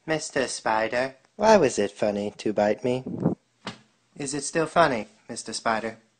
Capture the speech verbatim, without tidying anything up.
Mister Spider, Why was it funny to bite me? is it still funny, Mister Spider?